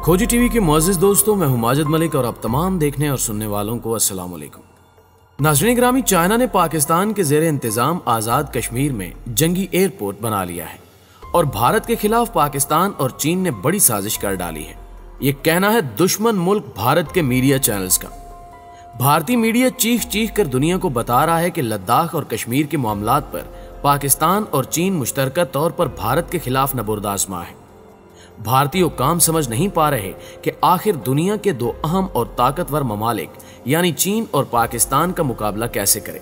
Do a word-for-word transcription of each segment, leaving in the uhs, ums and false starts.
खोजी टीवी के मुअज़्ज़िज़ दोस्तों, मैं हूं माजिद मलिक और आप तमाम देखने और सुनने वालों को अस्सलाम वालेकुम। नाज़रीन ग्रामी, चाइना ने पाकिस्तान के ज़ेरे इंतज़ाम आज़ाद कश्मीर में जंगी एयरपोर्ट बना लिया है और भारत के खिलाफ पाकिस्तान और चीन ने बड़ी साजिश कर डाली है। ये कहना है दुश्मन मुल्क भारत के मीडिया चैनल्स का। भारतीय मीडिया चीख चीख कर दुनिया को बता रहा है कि लद्दाख और कश्मीर के मामलात पर पाकिस्तान और चीन मुश्तरका तौर पर भारत के खिलाफ नबुर्द आज़मा है। भारतीय हुक्काम समझ नहीं पा रहे कि आखिर दुनिया के दो अहम और ताकतवर ममालिक यानी चीन और पाकिस्तान का मुकाबला कैसे करें।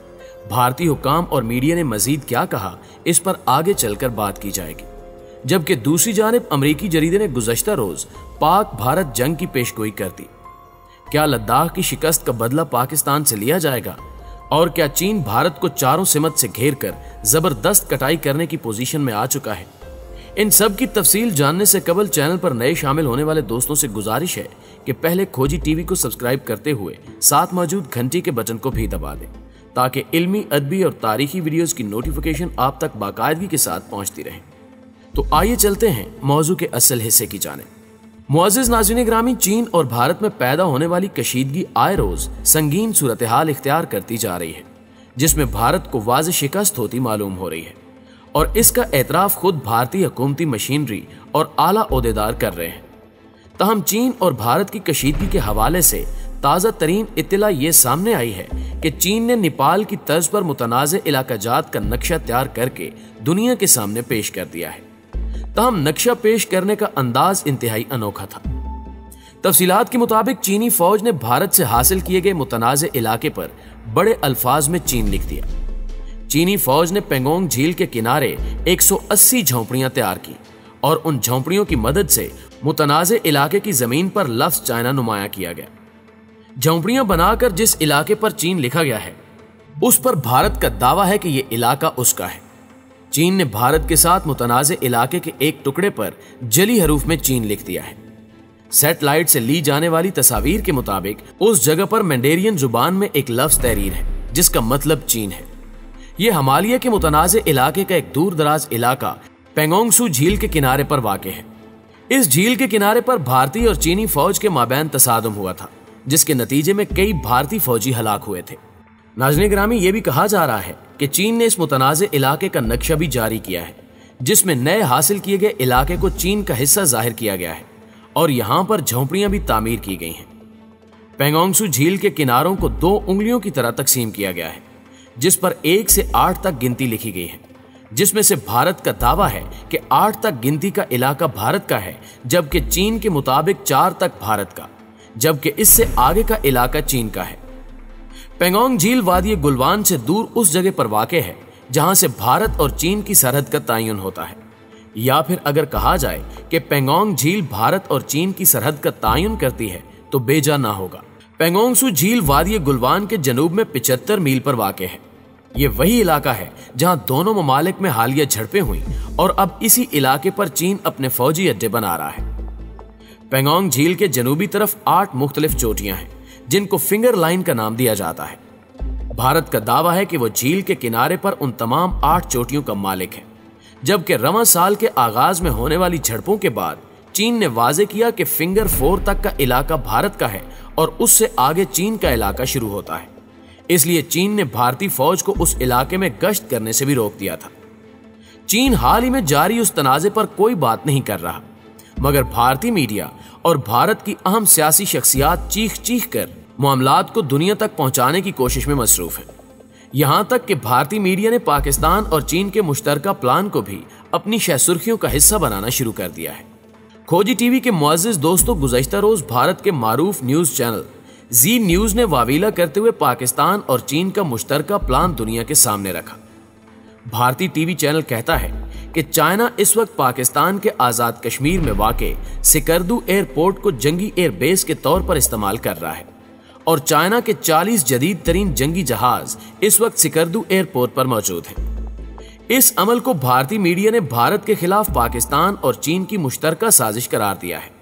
भारतीय हुक्काम और मीडिया ने मजीद क्या कहा, इस पर आगे चलकर बात की जाएगी। जबकि दूसरी जानिब अमरीकी जरीदे ने गुज़श्ता रोज पाक भारत जंग की पेशगोई कर दी। क्या लद्दाख की शिकस्त का बदला पाकिस्तान से लिया जाएगा और क्या चीन भारत को चारों सिमत से घेर कर जबरदस्त कटाई करने की पोजीशन में आ चुका है। इन सब की तफसील जानने से कबल चैनल पर नए शामिल होने वाले दोस्तों से गुजारिश है कि पहले खोजी टीवी को सब्सक्राइब करते हुए साथ मौजूद घंटी के बटन को भी दबा दें ताकि इल्मी, अदबी और तारीखी वीडियोस की नोटिफिकेशन आप तक बाकायदगी के साथ पहुंचती रहे। तो आइए चलते हैं मौजू के असल हिस्से की जानिब। मुअज़्ज़िज़ नाज़रीन ग्रामी, चीन और भारत में पैदा होने वाली कशीदगी आए रोज संगीन सूरत हाल इख्तियार करती जा रही है, जिसमें भारत को वाज़ेह शिकस्त होती मालूम हो रही है और इसका एतराफ खुद भारतीय हुकूमती मशीनरी और आला ओहदेदार कर रहे हैं। तहम चीन और भारत की कशीदगी के हवाले से ताज़ा तरीन इत्तला ये सामने आई है कि चीन ने नेपाल की तर्ज पर मुतनाज़े इलाका जात का नक्शा तैयार करके दुनिया के सामने पेश कर दिया है। तहम नक्शा पेश करने का अंदाज इंतहाई अनोखा था। तफसीलात के मुताबिक चीनी फौज ने भारत से हासिल किए गए मुतनाज़े इलाके पर बड़े अल्फाज में चीन लिख दिया। चीनी फौज ने पेंगोंग झील के किनारे एक सौ अस्सी झोंपड़ियां तैयार की और उन झोंपड़ियों की मदद से मुतनाज़े इलाके की जमीन पर लफ्ज चाइना नुमाया किया गया। झोंपड़ियां बनाकर जिस इलाके पर चीन लिखा गया है उस पर भारत का दावा है कि यह इलाका उसका है। चीन ने भारत के साथ मुतनाज़े इलाके के एक टुकड़े पर जली हरूफ में चीन लिख दिया है। सैटेलाइट से ली जाने वाली तस्वीर के मुताबिक उस जगह पर मैंडेरियन जुबान में एक लफ्ज तहरीर है जिसका मतलब चीन है। यह हिमालय के मुतनाज़े इलाके का एक दूर दराज इलाका पेंगोंगसू झील के किनारे पर वाक़ है। इस झील के किनारे पर भारतीय और चीनी फौज के माबैन तसादुम हुआ था, जिसके नतीजे में कई भारतीय फौजी हलाक हुए थे। नाज़रीन ग्रामी, यह भी कहा जा रहा है कि चीन ने इस मुतनाज़े इलाके का नक्शा भी जारी किया है, जिसमें नए हासिल किए गए इलाके को चीन का हिस्सा जाहिर किया गया है और यहाँ पर झोंपड़ियां भी तामीर की गई हैं। पेंगोंगसू झील के किनारों को दो उंगलियों की तरह तकसीम किया गया है, जिस पर एक से आठ तक गिनती लिखी गई है, जिसमें से भारत का दावा है कि आठ तक गिनती का इलाका भारत का है, जबकि चीन के मुताबिक चार तक भारत का, जबकि इससे आगे का इलाका चीन का है। पेंगोंग झील वादी गुलवान से दूर उस जगह पर वाक़ है जहां से भारत और चीन की सरहद का तयन होता है। या फिर अगर कहा जाए कि पेंगोंग झील भारत और चीन की सरहद का तयन करती है तो बेजा ना होगा। पेंगोंगसू झील वादी गुलवान के जनूब में पिचहत्तर मील पर वाक़ है। ये वही इलाका है जहां दोनों ममालिक में हालिया झड़पें हुई और अब इसी इलाके पर चीन अपने फौजी अड्डे बना रहा है। पेंगोंग झील के जनूबी तरफ आठ मुख्तलिफ चोटियां हैं जिनको फिंगर लाइन का नाम दिया जाता है। भारत का दावा है कि वो झील के किनारे पर उन तमाम आठ चोटियों का मालिक है, जबकि रवां साल के आगाज में होने वाली झड़पों के बाद चीन ने वाजे किया कि फिंगर फोर तक का इलाका भारत का है और उससे आगे चीन का इलाका शुरू होता है। इसलिए चीन ने भारतीय फौज को उस इलाके में गश्त करने से भी रोक दिया था। चीन हाल ही में जारी उस तनाजे पर कोई बात नहीं कर रहा, मगर भारतीय मीडिया और भारत की अहम सियासी शख्सियात चीख चीख कर मामलात को दुनिया तक पहुंचाने की कोशिश में मसरूफ है। यहां तक कि भारतीय मीडिया ने पाकिस्तान और चीन के मुश्तरका प्लान को भी अपनी शह सुर्खियों का हिस्सा बनाना शुरू कर दिया है। खोजी टीवी के मुअज़्ज़िज़ दोस्तों, गुज़श्ता रोज भारत के मारूफ न्यूज चैनल जी न्यूज ने वावीला करते हुए पाकिस्तान और चीन का मुश्तरका प्लान दुनिया के सामने रखा। भारतीय टीवी चैनल कहता है कि चाइना इस वक्त पाकिस्तान के आजाद कश्मीर में वाक़े सिकरदू एयरपोर्ट को जंगी एयरबेस के तौर पर इस्तेमाल कर रहा है और चाइना के चालीस जदीद तरीन जंगी जहाज इस वक्त सिकरदू एयरपोर्ट पर मौजूद हैं। इस अमल को भारतीय मीडिया ने भारत के खिलाफ पाकिस्तान और चीन की मुश्तरका साजिश करार दिया है।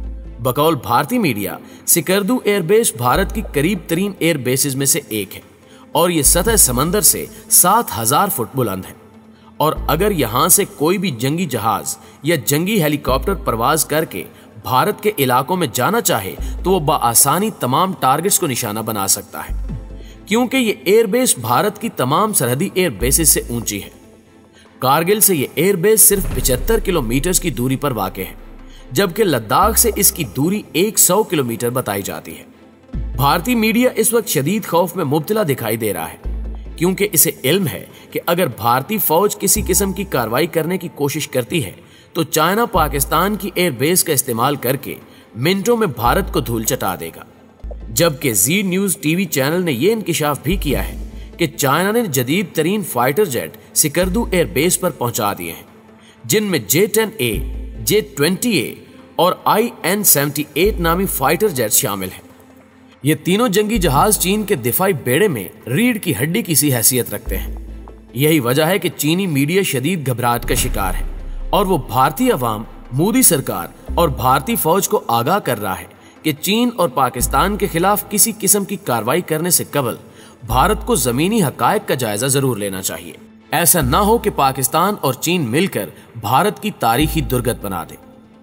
बकौल भारतीय मीडिया, सिकरदू एयरबेस भारत की करीब तरीन एयरबेसेस में से एक है और ये सतह समंदर से सात हजार फुट बुलंद है और अगर यहां से कोई भी जंगी जहाज या जंगी हेलीकॉप्टर परवाज करके भारत के इलाकों में जाना चाहे तो वो बआसानी तमाम टारगेट्स को निशाना बना सकता है, क्योंकि ये एयरबेस भारत की तमाम सरहदी एयरबेसेस से ऊंची है। कारगिल से ये एयरबेस सिर्फ पचहत्तर किलोमीटर की दूरी पर वाक़ है, जबकि लद्दाख से इसकी दूरी सौ किलोमीटर बताई जाती है। भारतीय मीडिया इस वक्त शदीद खौफ में मुब्तला दिखाई दे रहा है, क्योंकि इसे इल्म है कि अगर भारतीय फौज किसी किस्म की कार्रवाई करने की कोशिश करती है तो चाइना पाकिस्तान की एयरबेस का इस्तेमाल करके मिनटों में भारत को धूल चटा देगा। जबकि जी न्यूज टीवी चैनल ने यह इंकिशाफ भी किया है कि चाइना ने जदीद तरीन फाइटर जेट सिकरदू एयरबेस पर पहुंचा दिए हैं, जिनमें J ten A, J twenty A और आई एन सेवेंटी एट नामी फाइटर जेट शामिल हैं। ये तीनों जंगी जहाज चीन के दिफाई बेड़े में रीढ़ की हड्डी की सी हैसियत रखते हैं। यही वजह है कि चीनी मीडिया शदीद घबराहट का शिकार है और वो भारतीय अवाम, मोदी सरकार और भारतीय फौज को आगाह कर रहा है कि चीन और पाकिस्तान के खिलाफ किसी किस्म की कार्रवाई करने से कबल भारत को जमीनी हकायक का जायजा जरूर लेना चाहिए। ऐसा ना हो कि पाकिस्तान और चीन मिलकर भारत की तारीखी दुर्गत बना दे।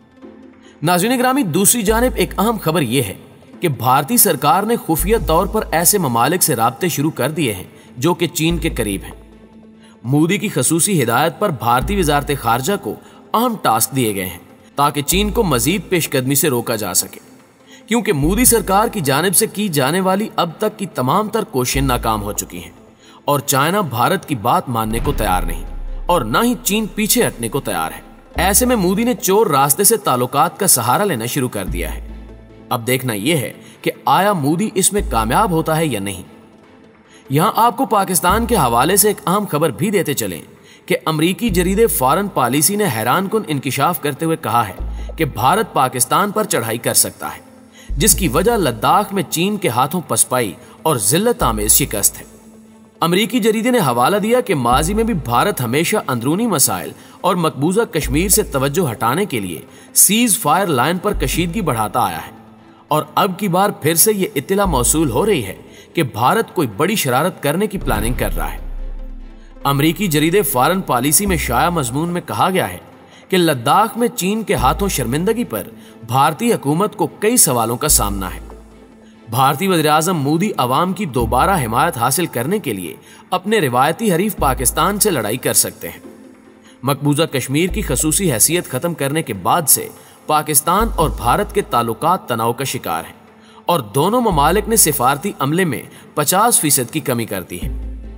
नाज़रीन ग्रामी, दूसरी जानिब एक अहम खबर यह है कि भारतीय सरकार ने खुफिया तौर पर ऐसे ममालिक से राब्ते शुरू कर दिए हैं जो कि चीन के करीब हैं। मोदी की खसूसी हिदायत पर भारतीय वजारत खारजा को अहम टास्क दिए गए हैं ताकि चीन को मजीद पेशकदमी से रोका जा सके, क्योंकि मोदी सरकार की जानिब से की जाने वाली अब तक की तमाम तर कोशिशें नाकाम हो चुकी हैं और चाइना भारत की बात मानने को तैयार नहीं और न ही चीन पीछे हटने को तैयार है। ऐसे में मोदी ने चोर रास्ते से ताल्लुकात का सहारा लेना शुरू कर दिया है। अब देखना यह है कि आया मोदी इसमें कामयाब होता है या नहीं। यहां आपको पाकिस्तान के हवाले से एक अहम खबर भी देते चलें कि अमरीकी जरीदे फॉरेन पॉलिसी ने हैरानकुन इंकिशाफ करते हुए कहा है कि भारत पाकिस्तान पर चढ़ाई कर सकता है, जिसकी वजह लद्दाख में चीन के हाथों पसपाई और जिल्लत आमेज शिकस्त है। अमरीकी जरीदे ने हवाला दिया कि माजी में भी भारत हमेशा अंदरूनी मसाइल और मकबूजा कश्मीर से तवज्जो हटाने के लिए सीज फायर लाइन पर कशीदगी बढ़ाता आया है और अब की बार फिर से ये इत्तला मौसूल हो रही है कि भारत कोई बड़ी शरारत करने की प्लानिंग कर रहा है। अमरीकी जरीदे फॉरेन पॉलिसी में शाया मजमून में कहा गया है कि लद्दाख में चीन के हाथों शर्मिंदगी पर भारतीय हुकूमत को कई सवालों का सामना है। भारतीय वज़ीर-ए-आज़म मोदी अवाम की दोबारा हिमायत हासिल करने के लिए अपने रिवायती हरीफ पाकिस्तान से लड़ाई कर सकते हैं। मकबूजा कश्मीर की खसूसी हैसियत खत्म करने के बाद से पाकिस्तान और भारत के ताल्लुकात तनाव का शिकार हैं और दोनों ममालिक ने सिफारती अमले में पचास फीसद की कमी कर दी है।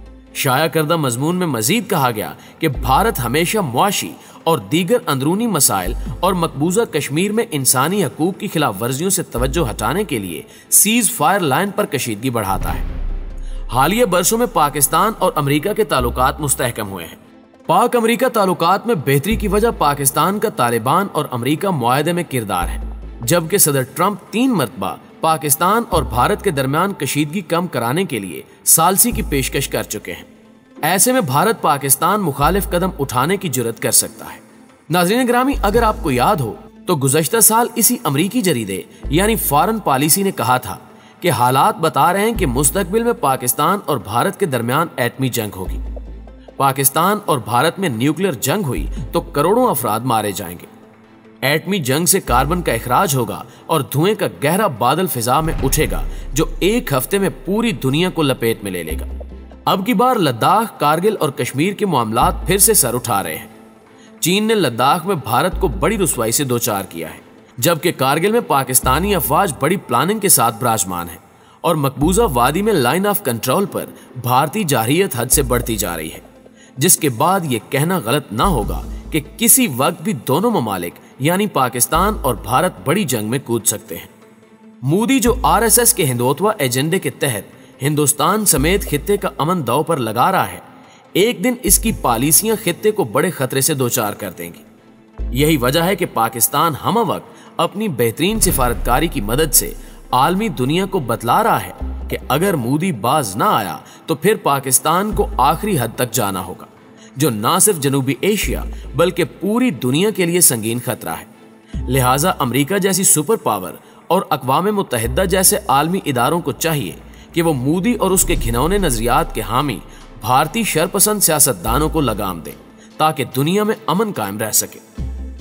शाया करदा मजमून में मजीद कहा गया कि भारत हमेशा मुआशी और दीगर अंदरूनी मसाइल और मकबूजा कश्मीर में इंसानी हकूक की खिलाफ वर्जियों से तवज्जो हटाने के लिए सीज फायर लाइन पर कशीदगी बढ़ाता है। हालिया बरसों में पाकिस्तान और अमरीका के ताल्लुकात मुस्तहकम हुए हैं। पाक अमरीका ताल्लुकात में बेहतरी की वजह पाकिस्तान का तालिबान और अमरीका मुआहदे में किरदार है, जबकि सदर ट्रंप तीन मरतबा पाकिस्तान और भारत के दरमियान कशीदगी कम कराने के लिए सालसी की पेशकश कर चुके हैं। ऐसे में भारत पाकिस्तान मुखालिफ कदम उठाने की जुर्रत कर सकता है। नाज़रीन ग्रामी, अगर आपको याद हो तो गुज़श्ता साल इसी अमरीकी जरीदे यानी फॉरेन पॉलिसी ने कहा था कि हालात बता रहे हैं कि मुस्तकबिल में पाकिस्तान और भारत के दरमियान एटमी जंग होगी। पाकिस्तान और भारत में न्यूक्लियर जंग हुई तो करोड़ों अफराद मारे जाएंगे। एटमी जंग से कार्बन का इखराज होगा और धुएं का गहरा बादल फिजा में उठेगा जो एक हफ्ते में पूरी दुनिया को लपेट में ले लेगा। अब की बार लद्दाख, कारगिल और कश्मीर के मामलात फिर से सर उठा रहे हैं। चीन ने लद्दाख में भारत को बड़ी रुसवाई से दो चार किया है, जबकि कारगिल में पाकिस्तानी अफवाज बड़ी प्लानिंग के साथ विराजमान है और मकबूजा वादी में लाइन ऑफ कंट्रोल पर भारतीय जारहियत हद से बढ़ती जा रही है, जिसके बाद ये कहना गलत ना होगा कि किसी वक्त भी दोनों ममालिक यानी पाकिस्तान और भारत बड़ी जंग में कूद सकते हैं। मोदी जो आरएसएस के हिंदुत्व एजेंडे के तहत हिंदुस्तान समेत खित्ते का अमन दांव पर लगा रहा है, एक दिन इसकी पॉलिसियां खित्ते को बड़े खतरे से दो चार कर देंगी। यही वजह है कि पाकिस्तान हम वक्त अपनी बेहतरीन सिफारतकारी की मदद से आलमी दुनिया को बतला रहा है कि अगर मोदी बाज ना आया तो फिर पाकिस्तान को आखिरी हद तक जाना होगा, जो ना सिर्फ जनूबी एशिया बल्कि पूरी दुनिया के लिए संगीन खतरा है। लिहाजा अमेरिका जैसी सुपर पावर और अक़वाम मुत्तहिदा जैसे आलमी इदारों को चाहिए कि वो मोदी और उसके घिनौने नजरियात के हामी भारतीय शरपसंद सियासतदानों को लगाम दें ताकि दुनिया में अमन कायम रह सके।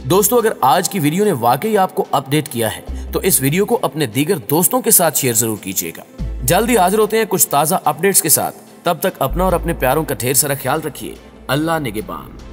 दोस्तों, अगर आज की वीडियो ने वाकई आपको अपडेट किया है तो इस वीडियो को अपने दीगर दोस्तों के साथ शेयर जरूर कीजिएगा। जल्दी हाजिर होते हैं कुछ ताज़ा अपडेट्स के साथ। तब तक अपना और अपने प्यारों का ढेर सारा ख्याल रखिए। अल्लाह निगहबान।